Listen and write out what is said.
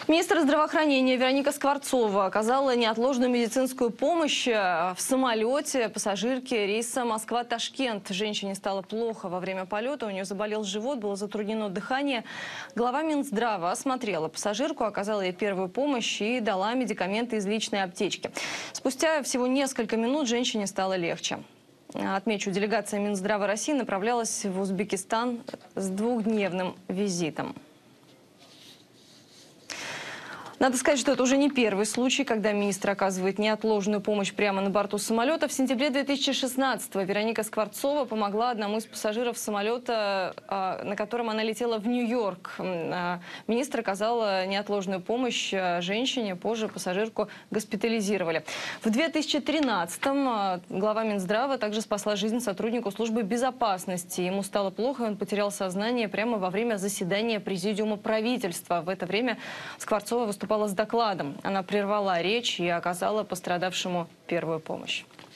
Министр здравоохранения Вероника Скворцова оказала неотложную медицинскую помощь в самолете пассажирке рейса Москва-Ташкент. Женщине стало плохо во время полета, у нее заболел живот, было затруднено дыхание. Глава Минздрава осмотрела пассажирку, оказала ей первую помощь и дала медикаменты из личной аптечки. Спустя всего несколько минут женщине стало легче. Отмечу, делегация Минздрава России направлялась в Узбекистан с двухдневным визитом. Надо сказать, что это уже не первый случай, когда министр оказывает неотложную помощь прямо на борту самолета. В сентябре 2016-го Вероника Скворцова помогла одному из пассажиров самолета, на котором она летела в Нью-Йорк. Министр оказала неотложную помощь женщине, позже пассажирку госпитализировали. В 2013-м глава Минздрава также спасла жизнь сотруднику службы безопасности. Ему стало плохо, и он потерял сознание прямо во время заседания президиума правительства. В это время Скворцова выступала с докладом. Она прервала речь и оказала пострадавшему первую помощь.